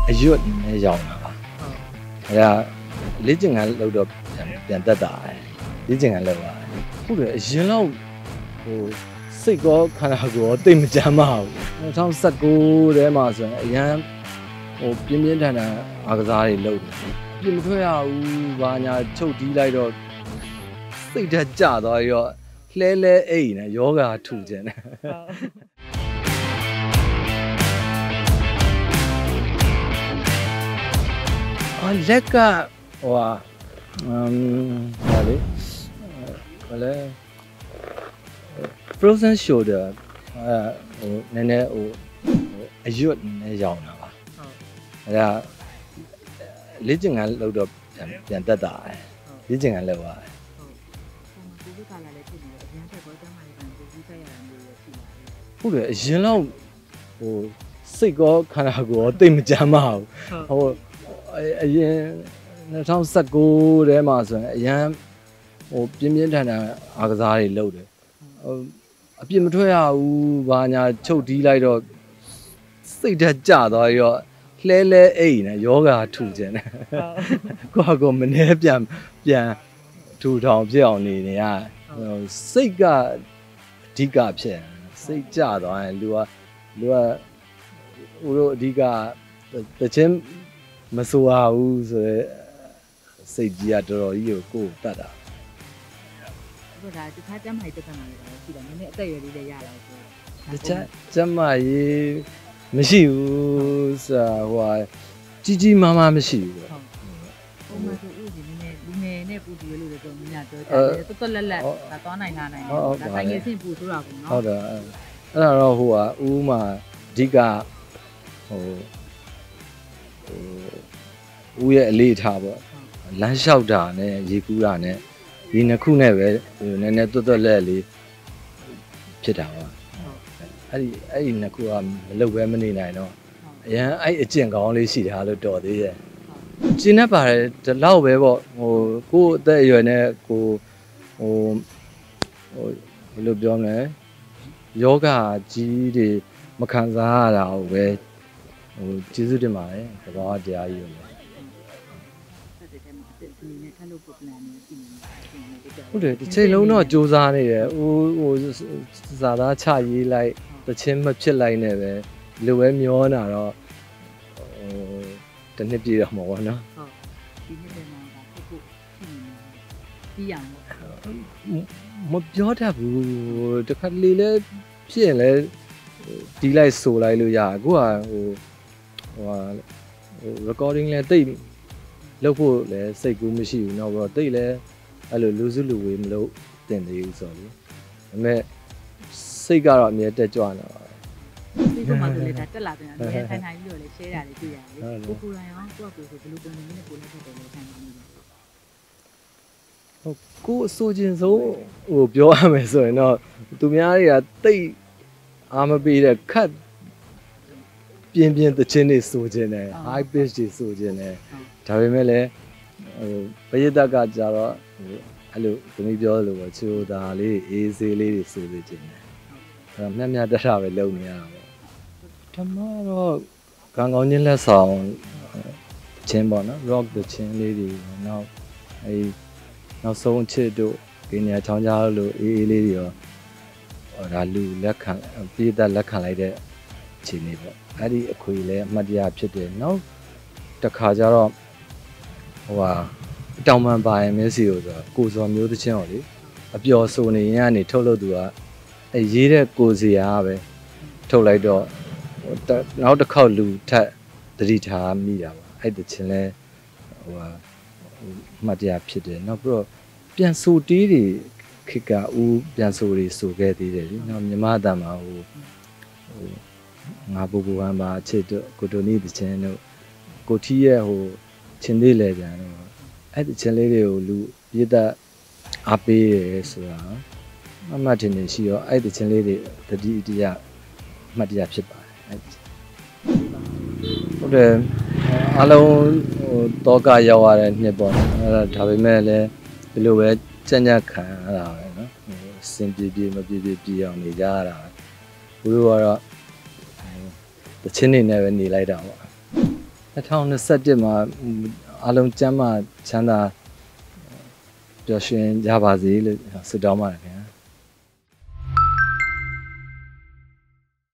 အရွတ်နဲ့ရောင်းတာပါအဲ့ဒါလေ့ကျင့်ခန်းလုပ်တော့ပြန်တက်တာလေ့ကျင့်ခန်းလုပ်တာဟုတ်တယ်အရင်တော့ဟိုစိတ်ကောခန္ဓာကိုယ်ရောတိတ်မကြမ်းပါဘူး2019ထဲမှာဆိုရင်အရန်ဟိုပြင်းပြင်းထန်ထန်အားကစားတွေလုပ်တယ်ပြင်မထွက်ရဘူးဘာညာချုပ်တီးလိုက်တော့စိတ်ဓာတ်ကျသွားပြီးတော့လှဲလဲအိတ်နဲ့ယောဂါထူခြင်းနဲ့လက်ကဟိုဟာဟာလေဘာလဲ frozen shoulder ဟိုနည်းနည်းဟိုအရွတ်နဲ့ရောင်းတာပါအဲ့ဒါလေ့ကျင့်ခန်းလုပ်တော့ပြန်တက်တာလေ့ကျင့်ခန်းလုပ်ရတယ်ကိုယ်ကလာလည်းဖြစ်နေတယ်အရင်ကဘောကျမ်းမာလေးကကိုကြီးဆက်ရတာမျိုးလည်းရှိပါတယ်ဟုတ်တယ်အရင်တော့ဟိုစိတ်ကောခန္ဓာကိုယ်ရောတိတ်မကြမ်းပါဘူးဟိုအရင်2019ထဲမှာဆိုရင်အရန်ဟိုပြင်းပြင်းထန်ထန်အားကစားတွေလုပ်တယ်အပြစ်မထွက်ရဘူးဘာညာချုပ်တီးလိုက်တော့စိတ်ဓာတ်ကျသွားပြီးတော့လှဲလဲအိတ်နဲ့ယောဂါထူခြင်းနဲ့ကိုမနေပြန်ထူထောင်ဖြစ်အောင်နေရစိတ်ကအဓိကဖြစ်စိတ်ကျသွားရင်လူကဟိုတို့အဓိကတခြင်းမဆိုရဘူးဆိုရဲစိတ်ကြီးကတော်တော်ကြီးကိုတတ်တာဟုတ်ဒါတခြားကျမ်းမာရေးတက်တာလည်းရှိတယ်နည်းနည်းအသက်အရွယ်လေးလည်းရလာဆိုတခြားကျမ်းမာရေးမရှိဘူးဆိုတာဟိုဟာကြီးမားမားမရှိဘူးပေါ့ပုံမှန်ဆိုဦးဒီနည်းနည်းလူငယ်နဲ့ပူတူလို့တော့မြညာပြောကြတယ်တွတ်လက်ဒါသွားနိုင်တာနိုင်တယ်ဒါဆိုင်ငယ်ဆင့်ပူဆိုတာပေါ့နော်ဟုတ်တယ်အဲ့ဒါတော့ဟိုဟာဦးမှာအဓိကဟိုဦးရဲ့အလေးထားပေါ့လမ်းလျှောက်တာနဲ့ရေကူးတာနဲ့ဒီနှစ်ခုနဲ့ပဲနည်းနည်းတွတ်လက်လေးဖြစ်တာပါအဲ့ဒီနှစ်ခုကမလုပ်ပဲမနေနိုင်တော့အရန်အဲ့အကျင့်ကောင်းလေးရှိတာလို့တော်သေးရဲ့ကျင်းတတ်ပါတယ်ဒီလောက်ပဲပေါ့ဟိုကိုယ့်အသက်အရွယ်နဲ့ကိုဟိုဘယ်လိုပြောမလဲယောဂကြီးတွေမခံစားရတာကိုပဲဟိုကျေးဇူးတင်ပါတယ်သဘောတရားကြီးကိုဟုတ်တယ်ဒီချိန်လုံးတော့စူးစမ်းနေတယ်ဟိုစာသားချရေးလိုက်တချင်းမဖြစ်လိုက်နဲ့ပဲလိုပဲမျောနာတော့ဟိုတစ်နှစ်ပြည့်တော့မှာပေါ့နော်ဟုတ်ဒီနှစ်ထဲမှာပုတ်ပြီးရအောင်မပြောတတ်ဘူးတခါလေလဲဖြစ်ရင်လဲဒီလိုက်ဆိုလိုက်လို့ရအခုကဟို recording လဲတိတ်လုပ်ဖို့လဲစိတ်ကူးမရှိဘူးเนาะပြီးတော့တိတ်လဲအဲ့လိုလူစုလူဝေးမလုပ်တင်သေးဘူးဆိုတော့ဒါပေမဲ့စိတ်ကတော့အမြဲတက်ကြွနေတာပါဒီကမှဆိုလေဒါတက်လာပြန်တယ်ထိုင်ပြီးတော့လေ share တာလေးတွေ့ရတယ်ကိုကိုရိုင်းအောင်ကိုယ့်ကိုယ်ဆိုဘယ်လိုပုံစံမျိုးနဲ့ကိုလည်းဖြစ်တယ်လို့ဆိုင်နေတယ်ဟုတ်ကိုအဆိုချင်းဆုံးဟိုပြောရမယ်ဆိုရင်တော့သူများတွေကတိတ်အားမပေးတဲ့ခတ်ပြင်းသချင်းတွေဆိုခြင်းနဲ့ high pitch တွေဆိုခြင်းနဲ့ဒါပေမဲ့လည်းဟိုပရိသတ်ကကြတော့အဲ့လိုသမီးပြောလို့ပေါ့ချိုတာလေးအေးဆေးလေးတွေဆိုစေခြင်းနဲ့အဲ့တော့မျက်တတာပဲလုပ်နေရတာပေါ့ဓမ္မတော့ကောင်းချင်းလက်ဆောင်ချင်းပေါ့နော် rock the ချင်းလေးတွေနောက်နောက်ဆုံးချစ်တို့ဒီနေရာချောင်းကြားလို့အေးလေးတွေရောဒါလူလက်ခံပြည်သက်လက်ခံလိုက်တဲ့အခြေအနေပေါ့အဲ့ဒီအခွေလည်းအမှတ်တရဖြစ်တယ်နောက်တစ်ခါကျတော့ဟိုဟာတောင်ပန်ပါရင်မျက်စိကိုဆိုတော့ကိုစော်မျိုးသချင်းရောလေအပျော်ဆိုနေရင်ကနေထုတ်လို့သူကအဲရေးတဲ့ကိုစီရာပဲထုတ်လိုက်တော့နောက်တစ်ခေါက်လူထက်သတိထားမိတာပါအဲ့ဒီချင်းလဲဟိုဟာမှတ်တရဖြစ်တယ်နောက်ပြီးတော့ပြန်ဆိုတီးတွေခက်ကဦးပြန်ဆိုတွေဆိုခဲ့သေးတယ်လीနောက်မြမအတန်မှာဟိုငါပူပူဟန်ပါအချစ်တို့ကိုတိုနီတချင်းတို့ကိုထီးရဲ့ဟိုချင်းသေးလေပြန်တော့အဲ့ဒီချင်းလေးတွေကိုလူပြည့်သက်အားပေးရဲဆိုတာအမှတ်ထင်နေရှိရောအဲ့ဒီချင်းလေးတွေတတိတရမှတ်တရဖြစ်ပါတယ်ဟုတ်တယ်အလုံးဟိုတောကရောက်ရတဲ့နှစ်ပေါ့နော်အဲ့ဒါပေမဲ့လည်းဒီလိုပဲကြံ့ခံရတာပဲနော်ဟိုစင်ပြေမပြေအောင်နေကြရတာဘုရားကတော့တချင်းနေနဲ့ပဲနေလိုက်တာပေါ့ 2021မှာအားလုံးကျမ်းမာချမ်းသာပျော်ရွှင်ကြပါစေလို့ဆုတောင်းပါတယ်ခင်ဗျ